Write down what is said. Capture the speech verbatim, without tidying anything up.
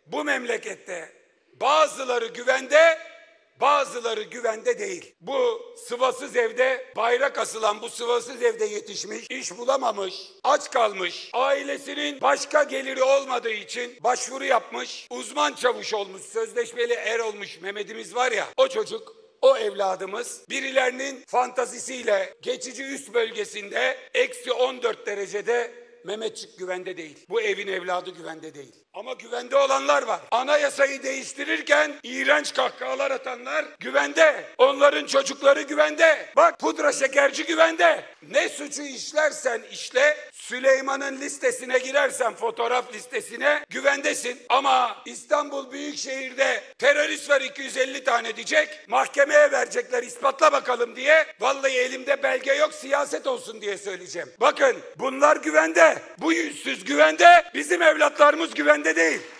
bu memlekette bazıları güvende, bazıları güvende değil. Bu sıvasız evde, bayrak asılan bu sıvasız evde yetişmiş, iş bulamamış, aç kalmış, ailesinin başka geliri olmadığı için başvuru yapmış, uzman çavuş olmuş, sözleşmeli er olmuş Mehmet'imiz var ya, o çocuk, o evladımız birilerinin fantazisiyle geçici üst bölgesinde eksi on dört derecede Mehmetçik güvende değil. Bu evin evladı güvende değil. Ama güvende olanlar var. Anayasayı değiştirirken iğrenç kahkahalar atanlar güvende. Onların çocukları güvende. Bak pudra şekerci güvende. Ne suçu işlersen işle, Süleyman'ın listesine girersen, fotoğraf listesine güvendesin. Ama İstanbul Büyükşehir'de terörist var iki yüz elli tane diyecek. Mahkemeye verecekler ispatla bakalım diye. Vallahi elimde belge yok, siyaset olsun diye söyleyeceğim. Bakın bunlar güvende. Bu yüzsüz güvende. Bizim evlatlarımız güvende değil.